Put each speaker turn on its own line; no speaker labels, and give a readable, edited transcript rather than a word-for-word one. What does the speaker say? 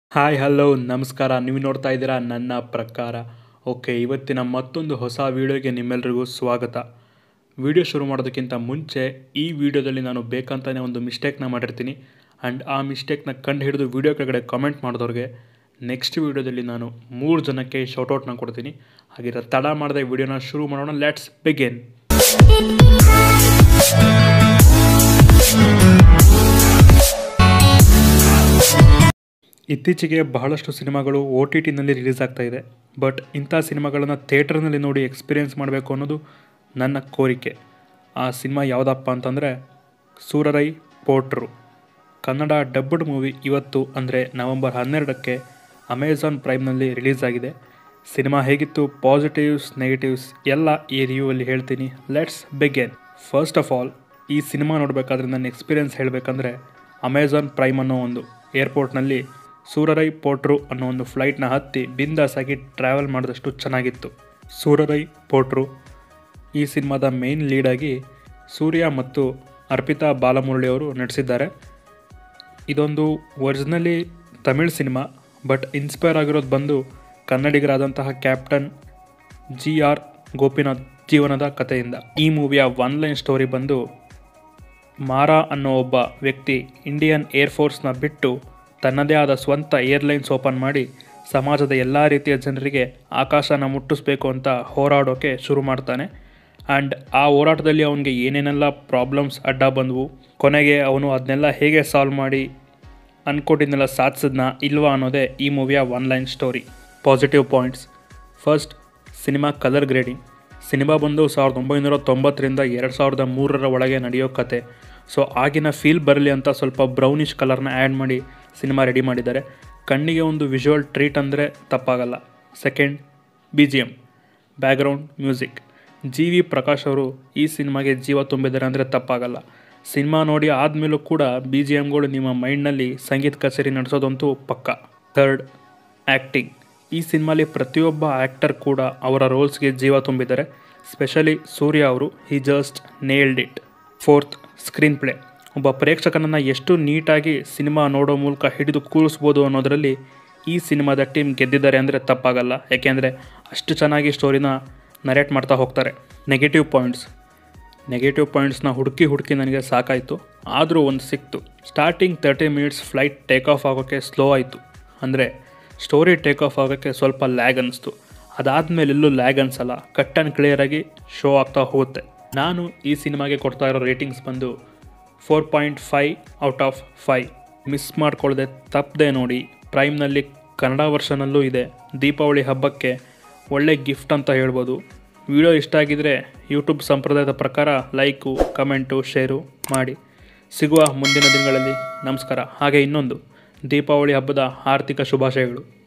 Hi hello ನಮಸ್ಕಾರ. ನೀವು ನೋಡ್ತಾ ಇದ್ದೀರಾ ನನ್ನ ಪ್ರಕಾರ. ಓಕೆ, ಇವತ್ತಿನ ಮತ್ತೊಂದು ಹೊಸ ವೀಡಿಯೋಗೆ ನಿಮ್ಮೆಲ್ಲರಿಗೂ ಸ್ವಾಗತ. ವಿಡಿಯೋ ಶುರು ಮಾಡೋದಕ್ಕಿಂತ ಮುಂಚೆ ಈ ವಿಡಿಯೋದಲ್ಲಿ ನಾನು ಬೇಕಂತಲೇ ಒಂದು ಮಿಸ್ಟೇಕ್ನ ಮಾಡಿರ್ತೀನಿ. ಆ್ಯಂಡ್ ಆ ಮಿಸ್ಟೇಕ್ನ ಕಂಡು ಹಿಡಿದು ವಿಡಿಯೋ ಕೆಳಗಡೆ ಕಾಮೆಂಟ್ ಮಾಡಿದವ್ರಿಗೆ ನೆಕ್ಸ್ಟ್ ವಿಡಿಯೋದಲ್ಲಿ ನಾನು 3 ಜನಕ್ಕೆ ಶೌಟೌಟ್ನ ಕೊಡ್ತೀನಿ. ಹಾಗಿರೋ ತಡ ಮಾಡದೆ ವಿಡಿಯೋನ ಶುರು ಮಾಡೋಣ. Let's begin. ಇತ್ತೀಚೆಗೆ ಬಹಳಷ್ಟು ಸಿನಿಮಾಗಳು OTTನಲ್ಲಿ ರಿಲೀಸ್ ಆಗ್ತಾ ಇದೆ. ಬಟ್ ಇಂಥ ಸಿನಿಮಾಗಳನ್ನು ಥಿಯೇಟರ್ನಲ್ಲಿ ನೋಡಿ ಎಕ್ಸ್ಪೀರಿಯೆನ್ಸ್ ಮಾಡಬೇಕು ಅನ್ನೋದು ನನ್ನ ಕೋರಿಕೆ. ಆ ಸಿನಿಮಾ ಯಾವುದಪ್ಪ ಅಂತಂದರೆ ಸೂರರೈ ಪೋಟ್ರು. ಕನ್ನಡ ಡಬ್ಡ್ ಮೂವಿ ಇವತ್ತು ಅಂದರೆ ನವೆಂಬರ್ 12ಕ್ಕೆ ಅಮೆಜಾನ್ ಪ್ರೈಮ್ನಲ್ಲಿ ರಿಲೀಸ್ ಆಗಿದೆ. ಸಿನಿಮಾ ಹೇಗಿತ್ತು, ಪಾಸಿಟಿವ್ಸ್ ನೆಗೆಟಿವ್ಸ್ ಎಲ್ಲ ಈ ರಿವ್ಯೂವಲ್ಲಿ ಹೇಳ್ತೀನಿ. Let's begin. First of all, ಈ ಸಿನಿಮಾ ನೋಡಬೇಕಾದ್ರೆ ನನ್ನ ಎಕ್ಸ್ಪೀರಿಯೆನ್ಸ್ ಹೇಳಬೇಕಂದ್ರೆ ಅಮೆಜಾನ್ ಪ್ರೈಮ್ ಅನ್ನೋ ಒಂದು ಏರ್ಪೋರ್ಟ್ನಲ್ಲಿ ಸೂರರೈ ಪೋಟ್ರು ಅನ್ನೋ ಒಂದು ಫ್ಲೈಟ್ನ ಹತ್ತಿ ಬಿಂದಾಸಾಗಿ ಟ್ರಾವೆಲ್ ಮಾಡಿದಷ್ಟು ಚೆನ್ನಾಗಿತ್ತು. ಸೂರರೈ ಪೋಟ್ರು ಈ ಸಿನಿಮಾದ ಮೇನ್ ಲೀಡಾಗಿ ಸೂರ್ಯ ಮತ್ತು ಅರ್ಪಿತಾ ಬಾಲಮುರಳಿ ಅವರು ನಟಿಸಿದ್ದಾರೆ. ಇದೊಂದು originally Tamil cinema, but inspire ಆಗಿರೋದು ಬಂದು ಕನ್ನಡಿಗರಾದಂತಹ ಕ್ಯಾಪ್ಟನ್ GR ಗೋಪಿನಾಥ್ ಜೀವನದ ಕಥೆಯಿಂದ. ಈ ಮೂವಿಯ ಒನ್ ಲೈನ್ ಸ್ಟೋರಿ ಬಂದು ಮಾರಾ ಅನ್ನೋ ಒಬ್ಬ ವ್ಯಕ್ತಿ ಇಂಡಿಯನ್ ಏರ್ಫೋರ್ಸ್ನ ಬಿಟ್ಟು ತನ್ನದೇ ಆದ ಸ್ವಂತ ಏರ್ಲೈನ್ಸ್ ಓಪನ್ ಮಾಡಿ ಸಮಾಜದ ಎಲ್ಲ ರೀತಿಯ ಜನರಿಗೆ ಆಕಾಶನ ಮುಟ್ಟಿಸ್ಬೇಕು ಅಂತ ಹೋರಾಡೋಕ್ಕೆ ಶುರು ಮಾಡ್ತಾನೆ. ಆ್ಯಂಡ್ ಆ ಹೋರಾಟದಲ್ಲಿ ಅವನಿಗೆ ಏನೇನೆಲ್ಲ ಪ್ರಾಬ್ಲಮ್ಸ್ ಅಡ್ಡ ಬಂದವು, ಕೊನೆಗೆ ಅವನು ಅದನ್ನೆಲ್ಲ ಹೇಗೆ ಸಾಲ್ವ್ ಮಾಡಿ ಅಂದ್ಕೊಂಡಿದ್ದನ್ನೆಲ್ಲ ಸಾಧಿಸಿದ್ನ ಇಲ್ವಾ ಅನ್ನೋದೇ ಈ ಮೂವಿಯ one line story. Positive points. First, cinema colour grading. Cinema ಬಂದು 1990ರಿಂದ 2003 ಒಳಗೆ ನಡೆಯೋ ಕತೆ. ಸೊ ಆಗಿನ ಫೀಲ್ ಬರಲಿ ಅಂತ ಸ್ವಲ್ಪ ಬ್ರೌನಿಷ್ ಕಲರ್ನ ಆ್ಯಡ್ ಮಾಡಿ ಸಿನಿಮಾ ರೆಡಿ ಮಾಡಿದ್ದಾರೆ. ಕಣ್ಣಿಗೆ ಒಂದು ವಿಜುವಲ್ ಟ್ರೀಟ್ ಅಂದರೆ ತಪ್ಪಾಗಲ್ಲ. Second, BGM, background music. GV Prakash ಅವರು ಈ ಸಿನಿಮಾಗೆ ಜೀವ ತುಂಬಿದ್ದಾರೆ ಅಂದರೆ ತಪ್ಪಾಗಲ್ಲ. ಸಿನಿಮಾ ನೋಡಿ ಆದಮೇಲೂ ಕೂಡ BGMಗಳು ನಿಮ್ಮ ಮೈಂಡ್ನಲ್ಲಿ ಸಂಗೀತ ಕಚೇರಿ ನಡೆಸೋದಂತೂ ಪಕ್ಕ. Third, acting. ಈ ಸಿನಿಮಾಲಿ ಪ್ರತಿಯೊಬ್ಬ ಆ್ಯಕ್ಟರ್ ಕೂಡ ಅವರ ರೋಲ್ಸ್ಗೆ ಜೀವ ತುಂಬಿದ್ದಾರೆ. ಸ್ಪೆಷಲಿ ಸೂರ್ಯ ಅವರು, he just nailed it. Fourth, screenplay. ಒಬ್ಬ ಪ್ರೇಕ್ಷಕನನ್ನು ಎಷ್ಟು ನೀಟಾಗಿ ಸಿನಿಮಾ ನೋಡೋ ಮೂಲಕ ಹಿಡಿದು ಕೂರಿಸ್ಬೋದು ಅನ್ನೋದರಲ್ಲಿ ಈ ಸಿನಿಮಾದ ಟೀಮ್ ಗೆದ್ದಿದ್ದಾರೆ ಅಂದರೆ ತಪ್ಪಾಗಲ್ಲ. ಯಾಕೆಂದರೆ ಅಷ್ಟು ಚೆನ್ನಾಗಿ ಸ್ಟೋರಿನ ನರೇಟ್ ಮಾಡ್ತಾ ಹೋಗ್ತಾರೆ. ನೆಗೆಟಿವ್ ಪಾಯಿಂಟ್ಸ್ನ ಹುಡುಕಿ ನನಗೆ ಸಾಕಾಯಿತು. ಆದರೂ ಒಂದು ಸಿಕ್ತು. Starting 30 minutes flight take off ಆಗೋಕ್ಕೆ ಸ್ಲೋ ಆಯಿತು. ಅಂದರೆ ಸ್ಟೋರಿ ಟೇಕ್ ಆಫ್ ಆಗೋಕ್ಕೆ ಸ್ವಲ್ಪ ಲ್ಯಾಗ್ ಅನ್ನಿಸ್ತು. ಅದಾದಮೇಲೆ ಎಲ್ಲೂ ಲ್ಯಾಗ್ ಅನಿಸಲ್ಲ, ಕಟ್ ಆ್ಯಂಡ್ ಕ್ಲಿಯರಾಗಿ ಶೋ ಆಗ್ತಾ ಹೋಗುತ್ತೆ. ನಾನು ಈ ಸಿನಿಮಾಗೆ ಕೊಡ್ತಾ ಇರೋ ರೇಟಿಂಗ್ಸ್ ಬಂದು 4.5 ಔಟ್ ಆಫ್ 5. ಮಿಸ್ ಮಾಡ್ಕೊಳ್ಳದೆ ತಪ್ಪದೆ ನೋಡಿ. ಪ್ರೈಮ್ನಲ್ಲಿ ಕನ್ನಡ ವರ್ಷನಲ್ಲೂ ಇದೆ. ದೀಪಾವಳಿ ಹಬ್ಬಕ್ಕೆ ಒಳ್ಳೆ ಗಿಫ್ಟ್ ಅಂತ ಹೇಳ್ಬೋದು. ವಿಡಿಯೋ ಇಷ್ಟ ಆಗಿದರೆ ಯೂಟ್ಯೂಬ್ ಸಂಪ್ರದಾಯದ ಪ್ರಕಾರ ಲೈಕು, ಕಮೆಂಟು, ಶೇರು ಮಾಡಿ. ಸಿಗುವ ಮುಂದಿನ ದಿನಗಳಲ್ಲಿ. ನಮಸ್ಕಾರ. ಹಾಗೆ ಇನ್ನೊಂದು, ದೀಪಾವಳಿ ಹಬ್ಬದ ಆರ್ಥಿಕ ಶುಭಾಶಯಗಳು.